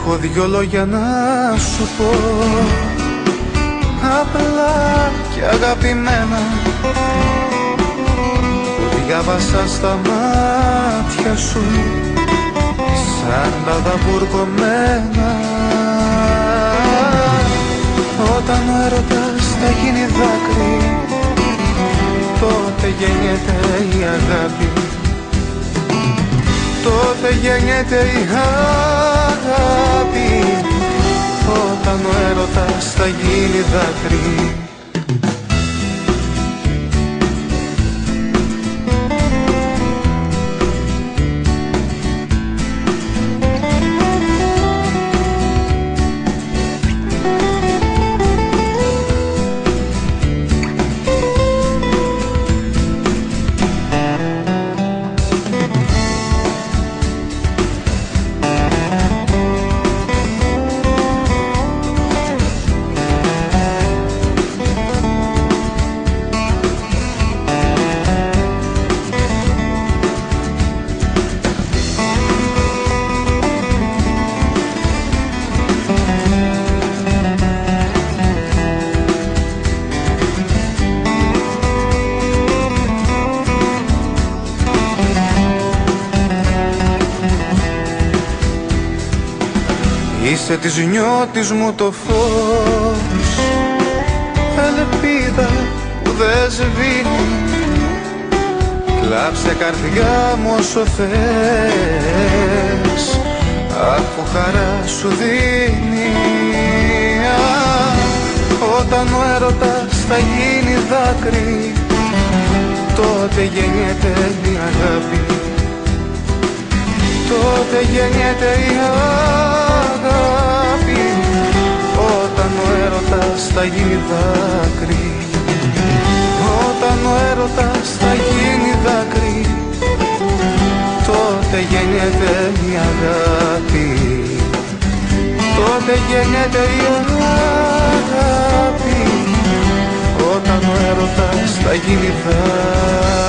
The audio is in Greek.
Έχω δυο λόγια να σου πω, απλά και αγαπημένα, που διάβασα στα μάτια σου σαν τα δαμπουρκωμένα. Όταν ο έρωτας θα γίνει δάκρυ, τότε γεννιέται η αγάπη. Τότε γεννιέται η αγάπη. Όταν ο έρωτας θα γίνει δάκρυ. Είσαι της νιώτης μου το φως, ελπίδα που δεν σβήνει. Κλάψε καρδιά μου όσο θες, αφού χαρά σου δίνει. Όταν ο έρωτας θα γίνει δάκρυ, τότε γεννιέται η αγάπη. Τότε γεννιέται η αγάπη. Όταν ο έρωτας θα γίνει δάκρυ. Όταν ο έρωτας θα γίνει δάκρυ, τότε γεννιέται η αγάπη. Τότε γεννιέται η αγάπη. Όταν ο έρωτας θα γίνει δάκρυ.